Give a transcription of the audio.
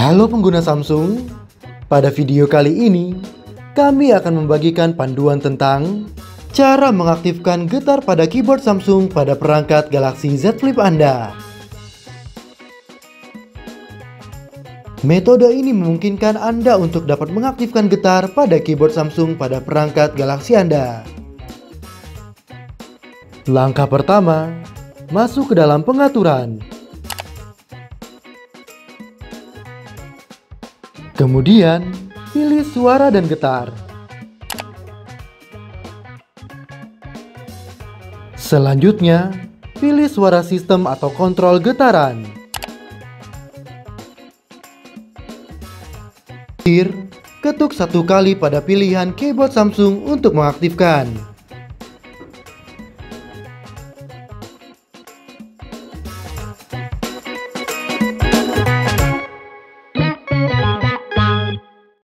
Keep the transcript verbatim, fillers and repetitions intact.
Halo pengguna Samsung, pada video kali ini kami akan membagikan panduan tentang cara mengaktifkan getar pada keyboard Samsung pada perangkat Galaxy Z Flip Anda. Metode ini memungkinkan Anda untuk dapat mengaktifkan getar pada keyboard Samsung pada perangkat Galaxy Anda. Langkah pertama, masuk ke dalam pengaturan. Kemudian, pilih suara dan getar. Selanjutnya, pilih suara sistem atau kontrol getaran. Ketuk satu kali pada pilihan keyboard Samsung untuk mengaktifkan.